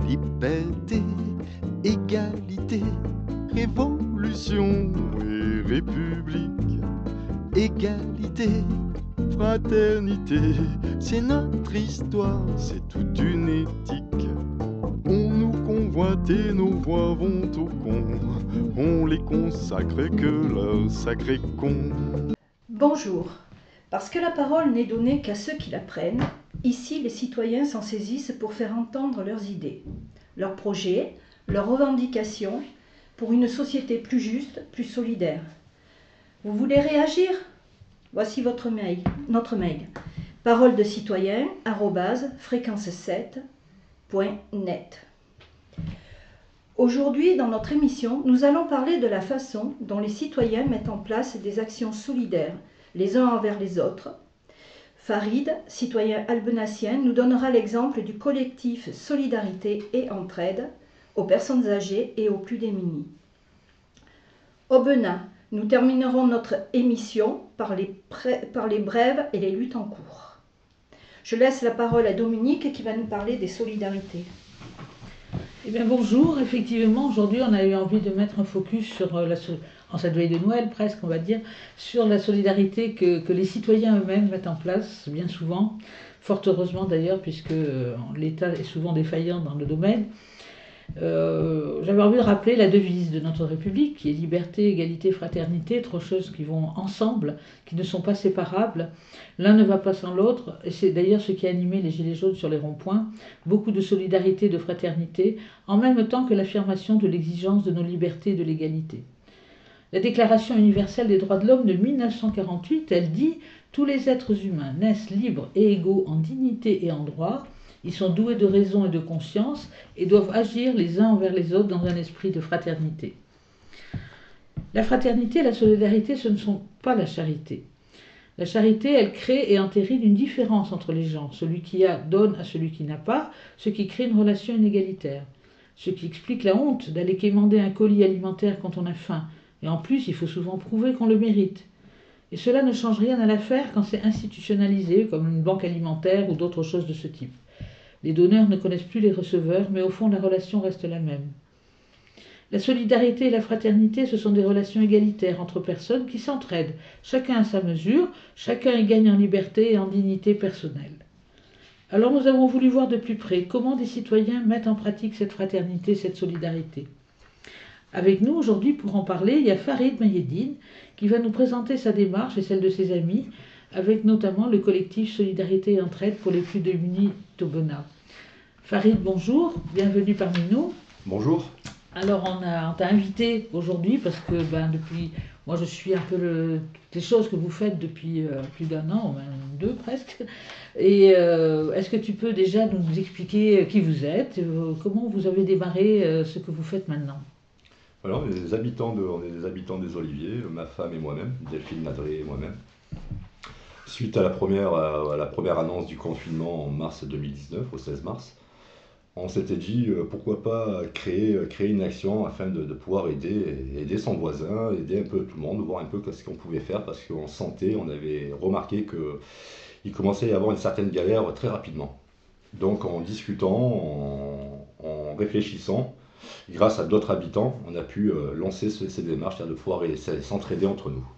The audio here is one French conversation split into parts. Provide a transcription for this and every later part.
liberté, égalité, révolution et république. Égalité, fraternité, c'est notre histoire, c'est toute une éthique. On nous convoite et nos voix vont au con, on les consacre que leur sacré con. Bonjour. Parce que la parole n'est donnée qu'à ceux qui la prennent, ici les citoyens s'en saisissent pour faire entendre leurs idées, leurs projets, leurs revendications pour une société plus juste, plus solidaire. Vous voulez réagir? Voici notre mail, paroledecitoyen@fréquence7.net. Aujourd'hui, dans notre émission, nous allons parler de la façon dont les citoyens mettent en place des actions solidaires, les uns envers les autres. Farid, citoyen albenassien, nous donnera l'exemple du collectif Solidarité et Entraide aux personnes âgées et aux plus démunis. Aubenas, nous terminerons notre émission par les brèves et les luttes en cours. Je laisse la parole à Dominique qui va nous parler des solidarités. Eh bien bonjour, effectivement aujourd'hui on a eu envie de mettre un focus sur en cette veille de Noël presque on va dire, sur la solidarité que les citoyens eux-mêmes mettent en place bien souvent, fort heureusement d'ailleurs puisque l'État est souvent défaillant dans le domaine. J'avais envie de rappeler la devise de notre République qui est liberté, égalité, fraternité, trois choses qui vont ensemble, qui ne sont pas séparables. L'un ne va pas sans l'autre, et c'est d'ailleurs ce qui a animé les Gilets jaunes sur les ronds-points, beaucoup de solidarité, de fraternité, en même temps que l'affirmation de l'exigence de nos libertés et de l'égalité. La Déclaration universelle des droits de l'homme de 1948, elle dit « Tous les êtres humains naissent libres et égaux en dignité et en droit ». Ils sont doués de raison et de conscience et doivent agir les uns envers les autres dans un esprit de fraternité. La fraternité et la solidarité, ce ne sont pas la charité. La charité, elle crée et entérine une différence entre les gens. Celui qui a donne à celui qui n'a pas, ce qui crée une relation inégalitaire. Ce qui explique la honte d'aller quémander un colis alimentaire quand on a faim. Et en plus, il faut souvent prouver qu'on le mérite. Et cela ne change rien à l'affaire quand c'est institutionnalisé, comme une banque alimentaire ou d'autres choses de ce type. Les donneurs ne connaissent plus les receveurs, mais au fond, la relation reste la même. La solidarité et la fraternité, ce sont des relations égalitaires entre personnes qui s'entraident, chacun à sa mesure, chacun y gagne en liberté et en dignité personnelle. Alors nous avons voulu voir de plus près comment des citoyens mettent en pratique cette fraternité, cette solidarité. Avec nous aujourd'hui pour en parler, il y a Farid Mayedine qui va nous présenter sa démarche et celle de ses amis, avec notamment le collectif Solidarité et Entraide pour les plus démunis d'Aubenas. Farid, bonjour, bienvenue parmi nous. Bonjour. Alors on t'a invité aujourd'hui parce que depuis, moi je suis un peu toutes les choses que vous faites depuis plus d'un an, ou même deux presque. Et est-ce que tu peux déjà nous expliquer qui vous êtes, comment vous avez démarré ce que vous faites maintenant? Alors, on est des habitants des Oliviers, ma femme et moi-même, Delphine Nadré et moi-même. Suite à la première annonce du confinement en mars 2019, au 16 mars, on s'était dit pourquoi pas créer une action afin de pouvoir aider son voisin, aider un peu tout le monde, voir un peu ce qu'on pouvait faire parce qu'on sentait, on avait remarqué qu'il commençait à y avoir une certaine galère très rapidement. Donc en discutant, en réfléchissant, grâce à d'autres habitants, on a pu lancer ces démarches, c'est-à-dire de pouvoir s'entraider entre nous.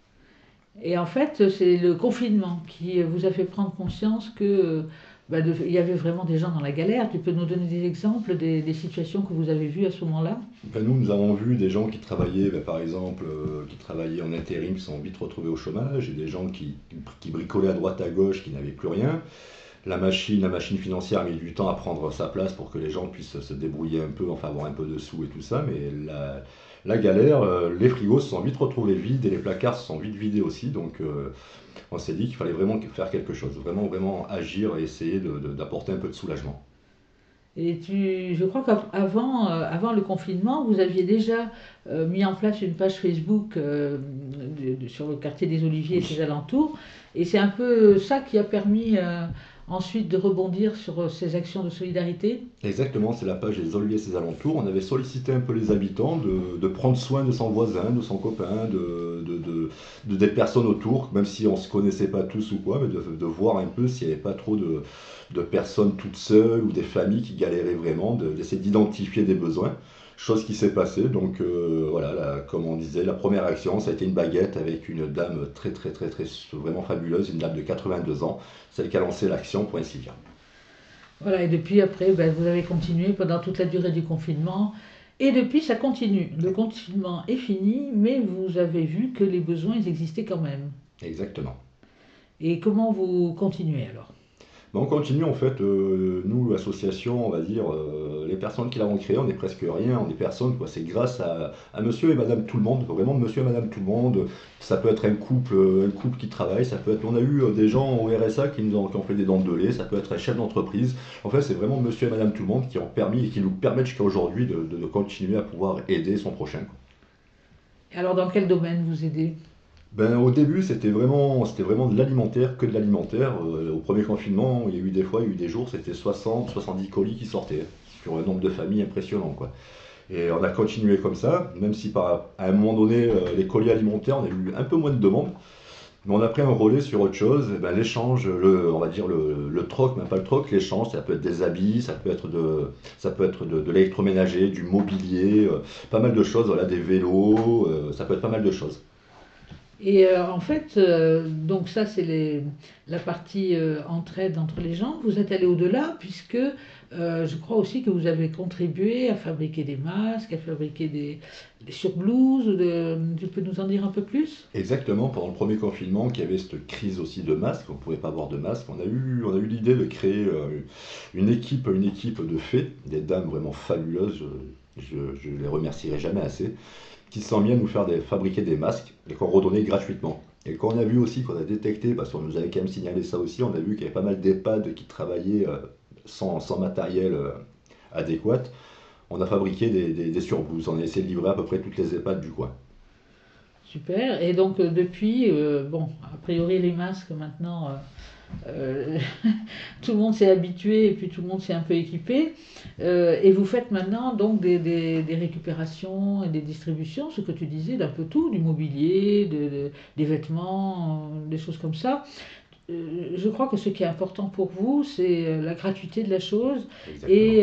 Et en fait, c'est le confinement qui vous a fait prendre conscience que il y avait vraiment des gens dans la galère. Tu peux nous donner des exemples des situations que vous avez vues à ce moment-là? Nous avons vu des gens qui travaillaient, par exemple, qui travaillaient en intérim, qui sont vite retrouvés au chômage, et des gens qui bricolaient à droite à gauche, qui n'avaient plus rien. La machine financière a mis du temps à prendre sa place pour que les gens puissent se débrouiller un peu, enfin avoir un peu de sous et tout ça, mais la galère, les frigos se sont vite retrouvés vides et les placards se sont vite vidés aussi, donc on s'est dit qu'il fallait vraiment faire quelque chose, vraiment agir et essayer d'apporter un peu de soulagement. Et je crois qu'avant le confinement, vous aviez déjà mis en place une page Facebook sur le quartier des Oliviers et ses alentours, et c'est un peu ça qui a permis ensuite de rebondir sur ces actions de solidarité. Exactement, c'est la page des Oliviers et ses alentours. On avait sollicité un peu les habitants de prendre soin de son voisin, de son copain, des personnes autour, même si on ne se connaissait pas tous ou quoi, mais de voir un peu s'il n'y avait pas trop de personnes toutes seules ou des familles qui galéraient vraiment, d'essayer d'identifier des besoins. Chose qui s'est passée, donc voilà, comme on disait, la première action, ça a été une baguette avec une dame très vraiment fabuleuse, une dame de 82 ans, celle qui a lancé l'action pour ainsi dire. Voilà, et depuis après, vous avez continué pendant toute la durée du confinement. Et depuis, ça continue. Le confinement est fini, mais vous avez vu que les besoins, ils existaient quand même. Exactement. Et comment vous continuez alors? On continue en fait, nous, l'association, on va dire, les personnes qui l'avons créée, on n'est presque rien, on est personne, quoi. C'est grâce à monsieur et madame tout le monde, vraiment monsieur et madame tout le monde. Ça peut être un couple qui travaille, ça peut être, on a eu des gens au RSA qui ont fait des dents de lait, ça peut être un chef d'entreprise. En fait, c'est vraiment monsieur et madame tout le monde qui ont permis et qui nous permettent jusqu'à aujourd'hui de continuer à pouvoir aider son prochain, quoi. Et alors, dans quel domaine vous aidez? Au début, c'était vraiment de l'alimentaire, que de l'alimentaire. Au premier confinement, il y a eu des jours, c'était 60, 70 colis qui sortaient, sur un nombre de familles impressionnant, quoi. Et on a continué comme ça, même si à un moment donné, les colis alimentaires, on a eu un peu moins de demandes. Mais on a pris un relais sur autre chose, l'échange, on va dire le troc, même pas le troc, l'échange, ça peut être des habits, ça peut être de l'électroménager, du mobilier, pas mal de choses, voilà, des vélos, ça peut être pas mal de choses. Et en fait, donc ça c'est la partie entraide entre les gens. Vous êtes allé au-delà puisque je crois aussi que vous avez contribué à fabriquer des masques, à fabriquer des surblouses. Tu peux nous en dire un peu plus? Exactement, pendant le premier confinement, qu'il y avait cette crise aussi de masques, on ne pouvait pas avoir de masques, on a eu l'idée de créer une équipe de fées, des dames vraiment fabuleuses, je les remercierai jamais assez, qui se sont mis à nous fabriquer des masques et qu'on redonnait gratuitement. Et quand on a vu aussi, qu'on a détecté, parce qu'on nous avait quand même signalé ça aussi, on a vu qu'il y avait pas mal d'EHPAD qui travaillaient sans matériel adéquat. On a fabriqué des surblouses, on a essayé de livrer à peu près toutes les EHPAD du coin. Super. Et donc depuis, bon, a priori les masques maintenant, tout le monde s'est habitué et puis tout le monde s'est un peu équipé. Et vous faites maintenant donc des récupérations et des distributions, ce que tu disais, d'un peu tout, du mobilier, des vêtements, des choses comme ça. Je crois que ce qui est important pour vous, c'est la gratuité de la chose. Exactement. Et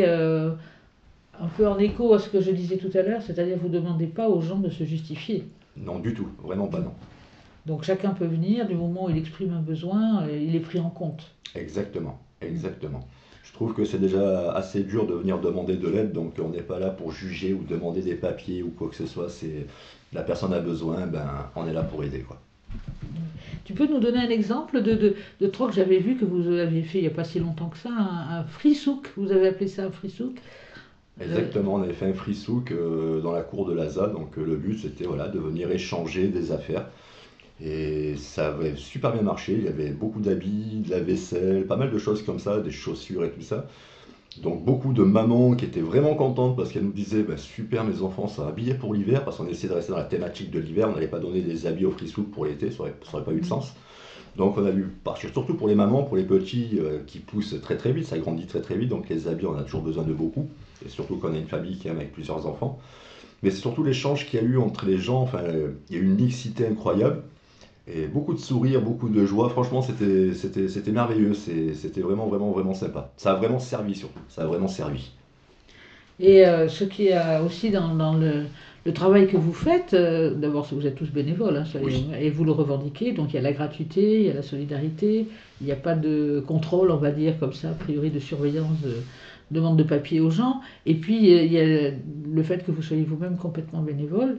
un peu en écho à ce que je disais tout à l'heure, c'est-à-dire vous ne demandez pas aux gens de se justifier. Non, du tout, vraiment pas, non. Donc chacun peut venir, du moment où il exprime un besoin, il est pris en compte. Exactement. Je trouve que c'est déjà assez dur de venir demander de l'aide, donc on n'est pas là pour juger ou demander des papiers ou quoi que ce soit. La personne a besoin, on est là pour aider, quoi. Tu peux nous donner un exemple de troc? J'avais vu que vous aviez fait il n'y a pas si longtemps que ça, un frisouk, vous avez appelé ça un frisouk? Exactement, on avait fait un free souk dans la cour de l'ASA, donc le but c'était de venir échanger des affaires. Et ça avait super bien marché, il y avait beaucoup d'habits, de la vaisselle, pas mal de choses comme ça, des chaussures et tout ça. Donc beaucoup de mamans qui étaient vraiment contentes parce qu'elles nous disaient super, mes enfants sont habillés pour l'hiver, parce qu'on essayait de rester dans la thématique de l'hiver, on n'allait pas donner des habits au free souk pour l'été, ça aurait pas eu de sens. Donc on a dû partir surtout pour les mamans, pour les petits qui poussent très vite, ça grandit très vite, donc les habits on a toujours besoin de beaucoup, et surtout quand on a une famille qui aime avec plusieurs enfants. Mais c'est surtout l'échange qu'il y a eu entre les gens, il y a eu une mixité incroyable, et beaucoup de sourires, beaucoup de joie, franchement c'était merveilleux, c'était vraiment sympa. Ça a vraiment servi surtout, ça a vraiment servi. Et ce qui est aussi dans le travail que vous faites, d'abord vous êtes tous bénévoles, hein, Oui. et vous le revendiquez, donc il y a la gratuité, il y a la solidarité, il n'y a pas de contrôle, on va dire, comme ça, a priori de surveillance, de demande de papier aux gens, et puis il y a le fait que vous soyez vous-même complètement bénévole,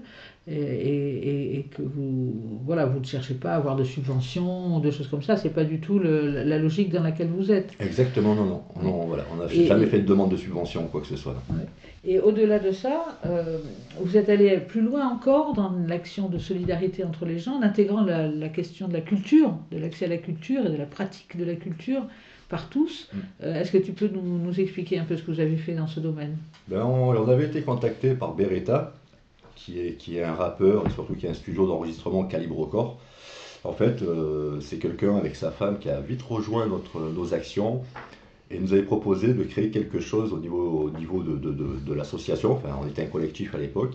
et que vous ne cherchez pas à avoir de subventions, de choses comme ça, c'est pas du tout la logique dans laquelle vous êtes. Exactement, non, voilà, on n'a Et- jamais fait de demande de subvention ou quoi que ce soit. Ouais. Et au-delà de ça, vous êtes allé plus loin encore dans l'action de solidarité entre les gens, en intégrant la question de la culture, de l'accès à la culture et de la pratique de la culture par tous. Est-ce que tu peux nous expliquer un peu ce que vous avez fait dans ce domaine? On avait été contacté par Beretta, qui est un rappeur et surtout qui a un studio d'enregistrement Calibre Record. En fait, c'est quelqu'un avec sa femme qui a vite rejoint nos actions et nous avait proposé de créer quelque chose au niveau de l'association. Enfin, on était un collectif à l'époque.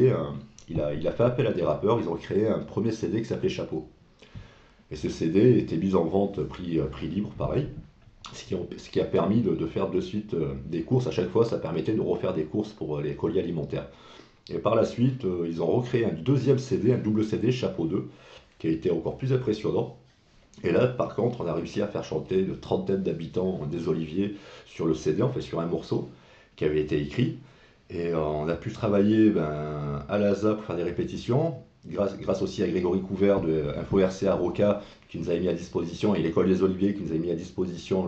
Il a fait appel à des rappeurs. Ils ont créé un premier CD qui s'appelait Chapeau. Et ce CD était mis en vente prix libre, pareil. Ce qui a permis de faire de suite des courses. À chaque fois, ça permettait de refaire des courses pour les colis alimentaires. Et par la suite, ils ont recréé un deuxième CD, un double CD, Chapeau 2, qui a été encore plus impressionnant. Et là, par contre, on a réussi à faire chanter une trentaine d'habitants des Oliviers sur le CD, en fait sur un morceau qui avait été écrit. Et on a pu travailler à l'ASA pour faire des répétitions, grâce aussi à Grégory Couvert de Info RCA Roca qui nous avait mis à disposition, et l'école des Oliviers qui nous avait mis à disposition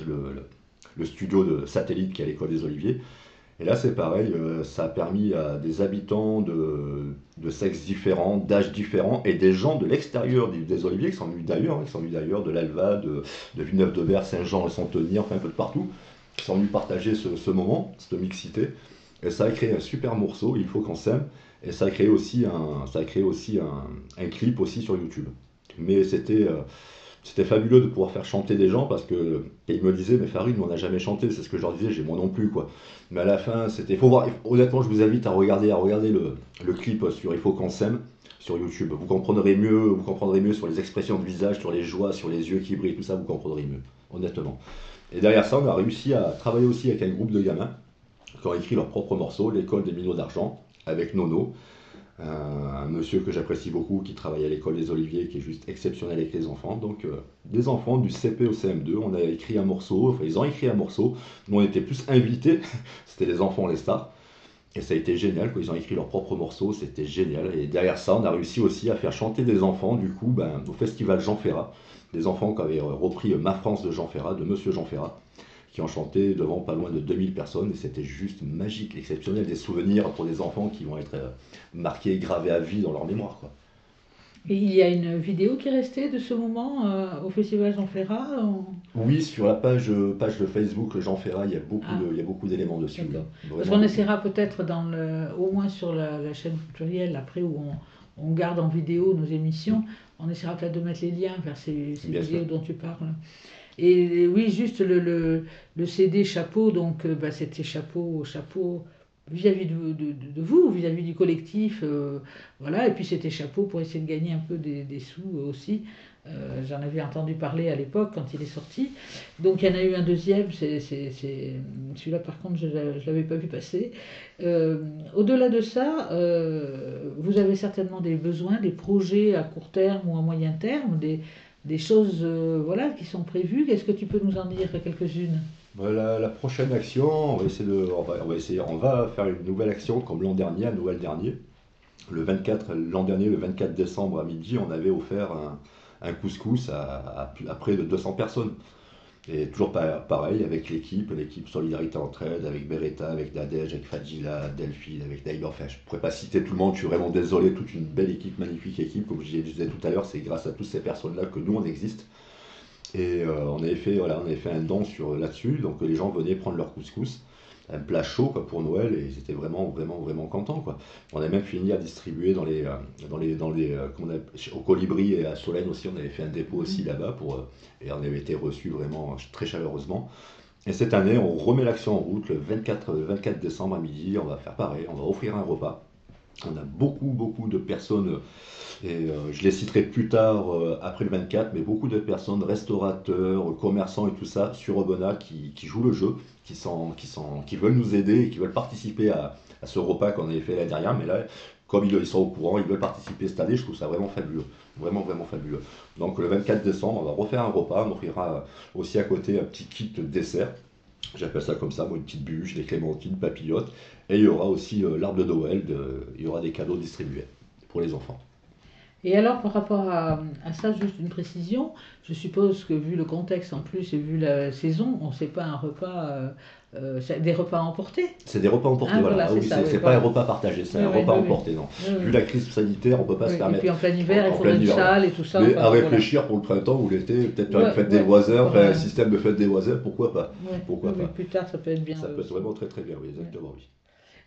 le studio de satellite qui est à l'école des Oliviers. Et là, c'est pareil, ça a permis à des habitants de sexes différents, d'âges différents, et des gens de l'extérieur des Oliviers qui sont venus d'ailleurs, de l'Alva, de Villeneuve-de-Berg, Saint-Jean et Santony, enfin un peu de partout, qui sont venus partager ce moment, cette mixité. Et ça a créé un super morceau, Il faut qu'on s'aime, et ça a créé aussi un clip aussi sur YouTube. Mais c'était fabuleux de pouvoir faire chanter des gens parce que et ils me disaient mais Farid, nous on n'a jamais chanté, c'est ce que je leur disais, j'ai moi non plus quoi. Mais à la fin faut voir, honnêtement je vous invite à regarder le clip sur Il faut qu'on s'aime sur YouTube. Vous comprendrez mieux sur les expressions de visage, sur les joies, sur les yeux qui brillent, tout ça vous comprendrez mieux, honnêtement. Et derrière ça on a réussi à travailler aussi avec un groupe de gamins qui ont écrit leur propre morceau, l'école des Minots d'Argent, avec Nono. Un monsieur que j'apprécie beaucoup qui travaille à l'école des Oliviers, qui est juste exceptionnel avec les enfants. Donc des enfants du CP au CM2, on a écrit un morceau, enfin ils ont écrit un morceau, nous on était plus invités, c'était les enfants les stars, et ça a été génial, ils ont écrit leur propre morceau, c'était génial. Et derrière ça on a réussi aussi à faire chanter des enfants du coup au festival Jean Ferrat, des enfants qui avaient repris Ma France de Jean Ferrat, de monsieur Jean Ferrat, qui ont chanté devant pas loin de 2000 personnes, et c'était juste magique, exceptionnel, des souvenirs pour des enfants qui vont être marqués, gravés à vie dans leur mémoire, quoi. Et il y a une vidéo qui est restée de ce moment au Festival Jean Ferrat Oui, sur la page de Facebook Jean Ferrat, il y a beaucoup d'éléments dessus. Parce qu'on essaiera peut-être au moins sur la chaîne plurielle, après où on garde en vidéo nos émissions, on essaiera peut-être de mettre les liens vers ces vidéos dont tu parles. Et oui, juste le CD Chapeau, donc c'était chapeau vis-à-vis de vous, vis-à-vis du collectif, voilà, et puis c'était Chapeau pour essayer de gagner un peu des sous aussi. J'en avais entendu parler à l'époque quand il est sorti. Donc il y en a eu un deuxième, celui-là par contre je ne l'avais pas vu passer. Au-delà de ça, vous avez certainement des besoins, des projets à court terme ou à moyen terme, des choses qui sont prévues. Est-ce que tu peux nous en dire quelques-unes? Voilà, la prochaine action, on va faire une nouvelle action comme l'an dernier, à Noël dernier. L'an dernier, le 24 décembre à midi, on avait offert un couscous à près de 200 personnes. Et toujours pareil avec l'équipe Solidarité Entraide, avec Beretta, avec Nadège, avec Fadila, Delphine, avec Naïla. Enfin, je ne pourrais pas citer tout le monde, je suis vraiment désolé, toute une belle équipe, magnifique équipe. Comme je disais tout à l'heure, c'est grâce à toutes ces personnes-là que nous on existe. Et on avait fait un don là-dessus, donc les gens venaient prendre leur couscous, un plat chaud quoi, pour Noël, et ils étaient vraiment, vraiment, vraiment contents, quoi. On a même fini à distribuer au Colibri et à Solène aussi, on avait fait un dépôt aussi là-bas, et on avait été reçus vraiment très chaleureusement. Et cette année, on remet l'action en route, le 24 décembre à midi, on va faire pareil, on va offrir un repas. On a beaucoup de personnes, et je les citerai plus tard après le 24, mais beaucoup de personnes, restaurateurs, commerçants et tout ça, sur Aubenas qui jouent le jeu, qui veulent nous aider et qui veulent participer à ce repas qu'on avait fait l'année dernière. Mais là, comme ils sont au courant, ils veulent participer cette année, je trouve ça vraiment fabuleux. Vraiment, vraiment fabuleux. Donc le 24 décembre, on va refaire un repas, on offrira aussi à côté un petit kit dessert. J'appelle ça comme ça, moi, une petite bûche, des clémentines, papillotes. Et il y aura aussi l'arbre de Noël, il y aura des cadeaux distribués pour les enfants. Et alors, par rapport à ça, juste une précision, je suppose que vu le contexte en plus et vu la saison, on ne sait pas un repas, des repas emportés. C'est des repas emportés, voilà. Ah, oui, c'est pas un repas partagé, c'est un repas emporté, non. Vu la crise sanitaire, on ne peut pas se permettre. Et puis en plein hiver, il faudrait une salle et tout ça. Mais à réfléchir pour le printemps ou l'été, peut-être faire une fête des voisins, un système de fête des voisins, pourquoi pas. Pourquoi pas. Plus tard, ça peut être bien. Ça peut être vraiment très très bien, oui, exactement, oui.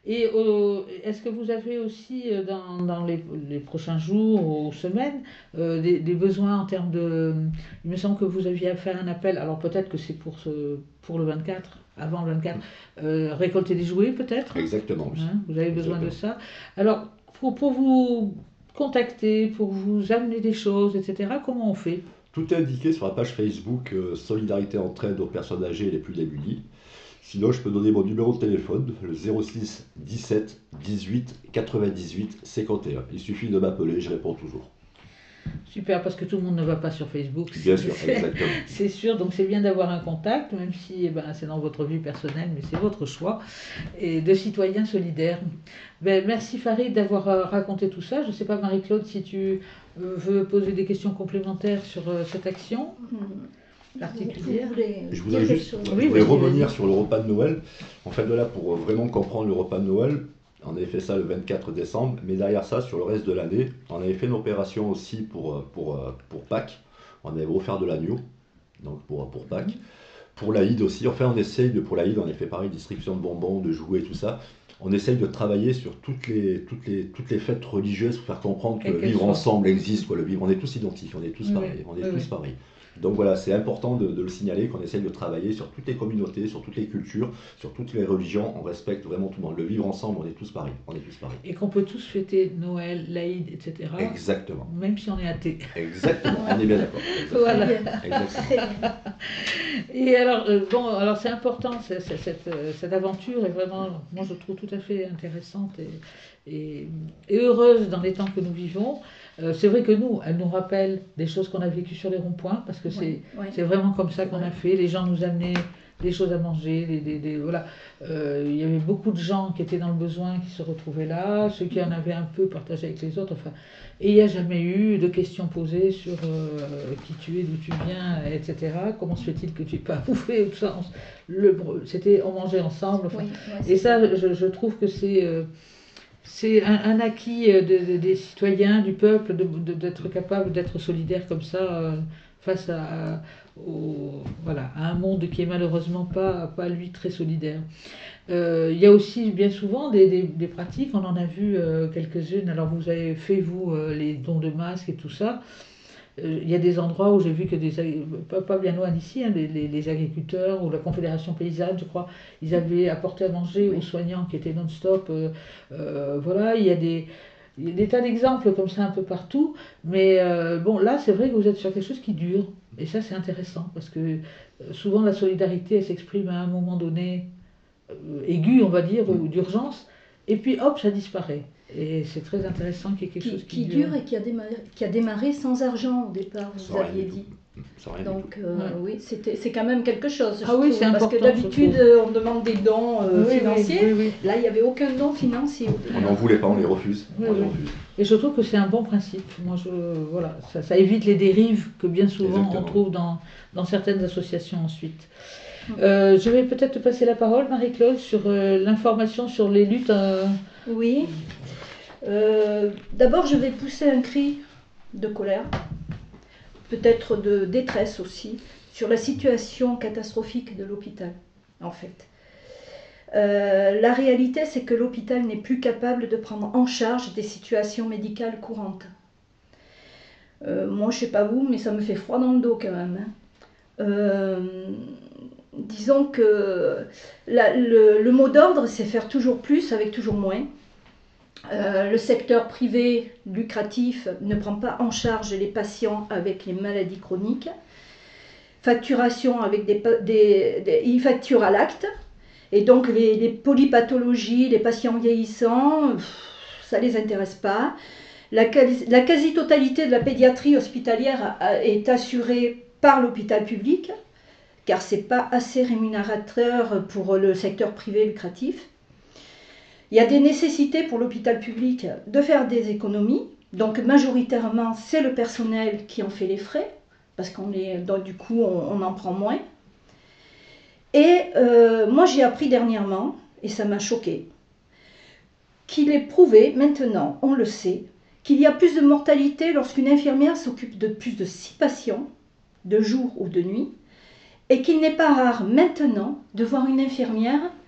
Et est-ce que vous avez aussi dans les prochains jours ou semaines des besoins en termes de... Il me semble que vous aviez fait un appel, alors peut-être que c'est pour le 24, avant le 24, récolter des jouets peut-être? Exactement, oui. Hein, vous avez besoin de Exactement. ça. Alors, pour vous contacter, pour vous amener des choses, etc., comment on fait? Tout est indiqué sur la page Facebook Solidarité Entraide aux personnes âgées les plus démunies. Sinon, je peux donner mon numéro de téléphone, le 06 17 18 98 51. Il suffit de m'appeler, je réponds toujours. Super, parce que tout le monde ne va pas sur Facebook, Bien sûr, exactement. c'est sûr, donc c'est bien d'avoir un contact, même si c'est dans votre vie personnelle, mais c'est votre choix, et de citoyens solidaires. Merci Farid d'avoir raconté tout ça. Je ne sais pas, Marie-Claude, si tu veux poser des questions complémentaires sur cette action particulière. Je voudrais juste Oui, revenir sur le repas de Noël. En fait, de là, pour vraiment comprendre le repas de Noël, on avait fait ça le 24 décembre, mais derrière ça, sur le reste de l'année, on avait fait une opération aussi pour Pâques. On avait offert de l'agneau, donc pour Pâques. Pour l'Aïd aussi, enfin on essaye pour l'Aïd, on a fait pareil, distribution de bonbons, de jouets, tout ça. On essaye de travailler sur toutes les fêtes religieuses pour faire comprendre que le vivre ensemble existe, quoi. Le vivre, on est tous identiques, on est tous pareils, on est tous pareils. Donc voilà, c'est important de le signaler, qu'on essaye de travailler sur toutes les communautés, sur toutes les cultures, sur toutes les religions, on respecte vraiment tout le monde. Le vivre ensemble, on est tous pareils, on est tous pareils. Et qu'on peut tous fêter Noël, l'Aïd, etc. Exactement. Même si on est athée. Exactement, on est bien d'accord. Voilà. Exactement. Et alors, alors c'est important, cette aventure est vraiment, moi je trouve tout à fait intéressante et heureuse dans les temps que nous vivons. C'est vrai que elle nous rappelle des choses qu'on a vécues sur les ronds-points, parce que c'est vraiment comme ça qu'on a fait. Les gens nous amenaient des choses à manger, voilà. Il y avait beaucoup de gens qui étaient dans le besoin, qui se retrouvaient là, ceux qui en avaient un peu partagé avec les autres. Enfin, et il n'y a jamais eu de questions posées sur qui tu es, d'où tu viens, etc. Comment se fait-il que tu n'aies pas bouffé, tout ça. On mangeait ensemble. Enfin, et ça, je trouve que c'est un acquis des citoyens, du peuple, d'être capable d'être solidaire comme ça face à un monde qui est malheureusement pas lui très solidaire. Il y a aussi bien souvent des pratiques, on en a vu quelques-unes. Alors vous avez fait, vous, les dons de masques et tout ça. Il y a des endroits où j'ai vu que pas bien loin d'ici, hein, les agriculteurs ou la Confédération paysanne, je crois, ils avaient apporté à manger aux soignants qui étaient non-stop. Voilà, il y a des tas d'exemples comme ça un peu partout. Mais là, c'est vrai que vous êtes sur quelque chose qui dure. Et ça, c'est intéressant, parce que souvent la solidarité, elle s'exprime à un moment donné aigu, on va dire, ou d'urgence, et puis hop, ça disparaît. Et c'est très intéressant qu'il y ait quelque chose qui dure. Et qui a démarré sans argent au départ, vous aviez dit. Donc oui, c'est quand même quelque chose. Ah oui, c'est important. Parce que d'habitude, on demande des dons financiers. Oui. Là, il n'y avait aucun don financier. On n'en voulait pas, on les refuse. Et je trouve que c'est un bon principe. Moi, voilà, ça évite les dérives que bien souvent on trouve dans certaines associations ensuite. Je vais peut-être te passer la parole, Marie-Claude, sur l'information sur les luttes. Oui. D'abord, je vais pousser un cri de colère, peut-être de détresse aussi, sur la situation catastrophique de l'hôpital, en fait. La réalité, c'est que l'hôpital n'est plus capable de prendre en charge des situations médicales courantes. Moi, je ne sais pas vous, mais ça me fait froid dans le dos quand même. Disons que le mot d'ordre, c'est faire toujours plus avec toujours moins. Le secteur privé lucratif ne prend pas en charge les patients avec les maladies chroniques. Facturation avec ils facturent à l'acte. Et donc les polypathologies, les patients vieillissants, ça ne les intéresse pas. La quasi-totalité de la pédiatrie hospitalière est assurée par l'hôpital public, car ce n'est pas assez rémunérateur pour le secteur privé lucratif. Il y a des nécessités pour l'hôpital public de faire des économies, donc majoritairement c'est le personnel qui en fait les frais, parce donc du coup on en prend moins. Et moi j'ai appris dernièrement, et ça m'a choqué, qu'il est prouvé maintenant, on le sait, qu'il y a plus de mortalité lorsqu'une infirmière s'occupe de plus de 6 patients, de jour ou de nuit, et qu'il n'est pas rare maintenant de voir une infirmière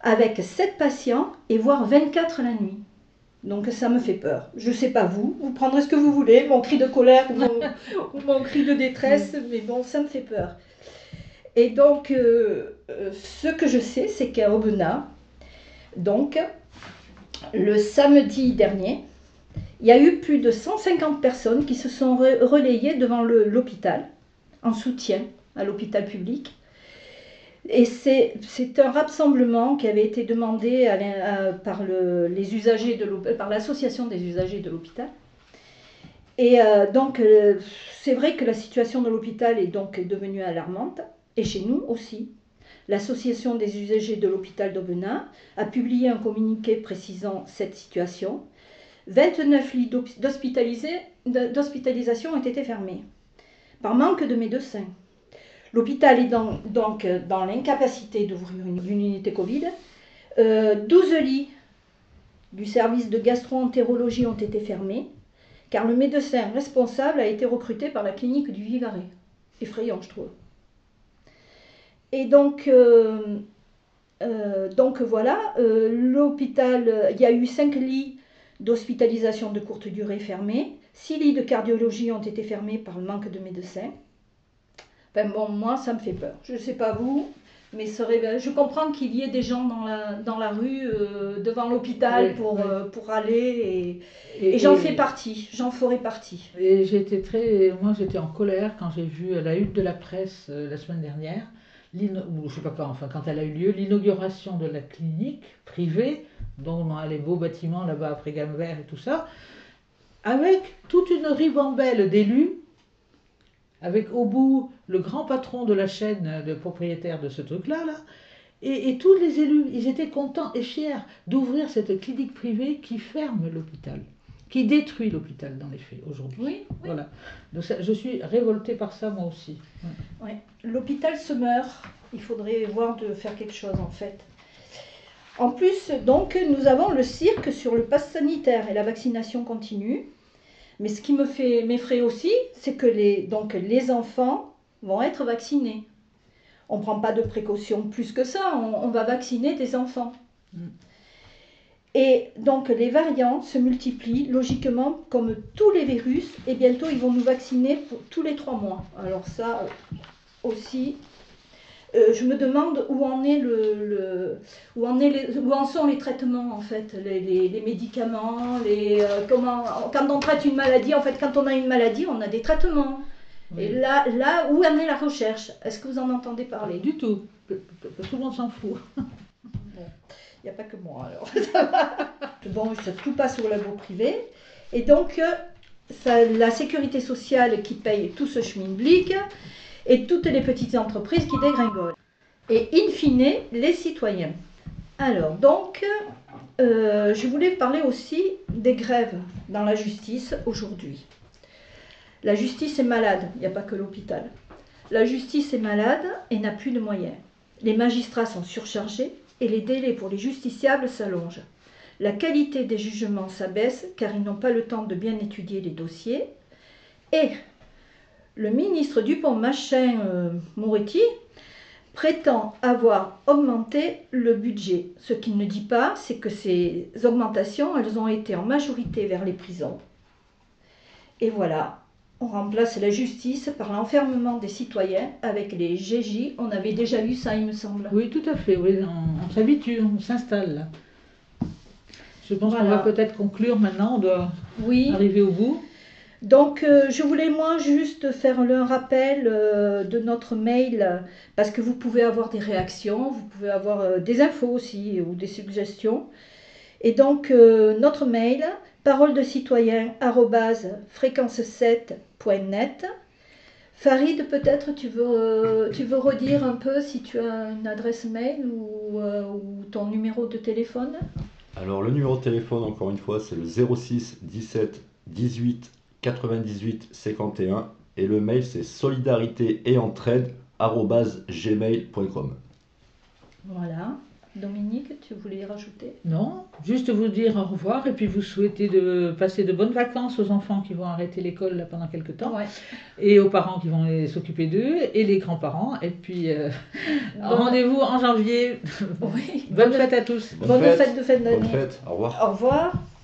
avec 7 patients et voire 24 la nuit. Donc ça me fait peur. Je ne sais pas vous prendrez ce que vous voulez, mon cri de colère ou mon cri de détresse, mais bon, ça me fait peur. Et donc, ce que je sais, c'est qu'à Aubenas, donc, le samedi dernier, il y a eu plus de 150 personnes qui se sont relayées devant l'hôpital, en soutien à l'hôpital public. Et c'est un rassemblement qui avait été demandé par les usagers par l'association des usagers de l'hôpital. Et donc, c'est vrai que la situation de l'hôpital est donc devenue alarmante, et chez nous aussi. L'association des usagers de l'hôpital d'Aubenas a publié un communiqué précisant cette situation. 29 lits d'hospitalisation ont été fermés, par manque de médecins. L'hôpital est donc dans l'incapacité d'ouvrir une unité Covid. 12 lits du service de gastro-entérologie ont été fermés, car le médecin responsable a été recruté par la clinique du Vivarais. Effrayant, je trouve. Et donc voilà, l'hôpital, il y a eu 5 lits d'hospitalisation de courte durée fermés, 6 lits de cardiologie ont été fermés par le manque de médecins. Ben bon, moi, ça me fait peur. Je ne sais pas vous, mais je comprends qu'il y ait des gens dans la rue, devant l'hôpital, pour aller, et j'en fais partie, j'en ferai partie. Et moi j'étais en colère quand j'ai vu à la une de la presse la semaine dernière, ou je sais pas quand, enfin quand elle a eu lieu, l'inauguration de la clinique privée, dont on a les beaux bâtiments là-bas après Gamme-Vert et tout ça, avec toute une ribambelle d'élus, avec au bout le grand patron de la chaîne de propriétaires de ce truc-là, et tous les élus, ils étaient contents et fiers d'ouvrir cette clinique privée qui ferme l'hôpital, qui détruit l'hôpital dans les faits aujourd'hui. Oui. Voilà. Donc je suis révoltée par ça moi aussi. Oui. L'hôpital se meurt, il faudrait voir de faire quelque chose en fait. En plus, donc, nous avons le cirque sur le pass sanitaire et la vaccination continue. Mais ce qui m'effraie aussi, c'est que les enfants vont être vaccinés. On ne prend pas de précautions plus que ça, on va vacciner des enfants. Et donc les variants se multiplient logiquement comme tous les virus, et bientôt ils vont nous vacciner tous les 3 mois. Alors ça aussi, je me demande où en sont les traitements en fait, les médicaments, quand on traite une maladie, en fait quand on a une maladie, on a des traitements. Oui. Et là, où en est la recherche? Est-ce que vous en entendez parler? Du tout. Tout le monde s'en fout. Il n'y a pas que moi alors. Bon, tout passe au labo privé. Et donc, la sécurité sociale qui paye tout ce schmilblick, et toutes les petites entreprises qui dégringolent. Et in fine, les citoyens. Alors, donc, je voulais parler aussi des grèves dans la justice aujourd'hui. La justice est malade, il n'y a pas que l'hôpital. La justice est malade et n'a plus de moyens. Les magistrats sont surchargés et les délais pour les justiciables s'allongent. La qualité des jugements s'abaisse car ils n'ont pas le temps de bien étudier les dossiers. Et le ministre Dupond-Moretti prétend avoir augmenté le budget. Ce qu'il ne dit pas, c'est que ces augmentations, elles ont été en majorité vers les prisons. Et voilà, on remplace la justice par l'enfermement des citoyens avec les GJ. On avait déjà lu ça, il me semble. Oui, tout à fait. Oui, on s'habitue, on s'installe là. Je pense qu'on va peut-être conclure maintenant, on doit arriver au bout. Donc, je voulais moi juste faire un rappel de notre mail, parce que vous pouvez avoir des réactions, vous pouvez avoir des infos aussi, ou des suggestions. Et donc, notre mail, paroledecitoyen@fréquence7.net. Farid, peut-être tu veux redire un peu si tu as une adresse mail ou ton numéro de téléphone? Alors, le numéro de téléphone, encore une fois, c'est le 06 17 18 98 51 et le mail c'est solidarité et entraide @gmail.com. Voilà. Dominique, tu voulais rajouter? Non, juste vous dire au revoir et puis vous souhaiter de passer de bonnes vacances aux enfants qui vont arrêter l'école là, pendant quelques temps, Ouais. et aux parents qui vont s'occuper d'eux, et les grands-parents. Et puis rendez-vous en janvier. Oui. Bonne fête à tous. Bonne fête de fin d'année. Bonne fête, au revoir. Au revoir.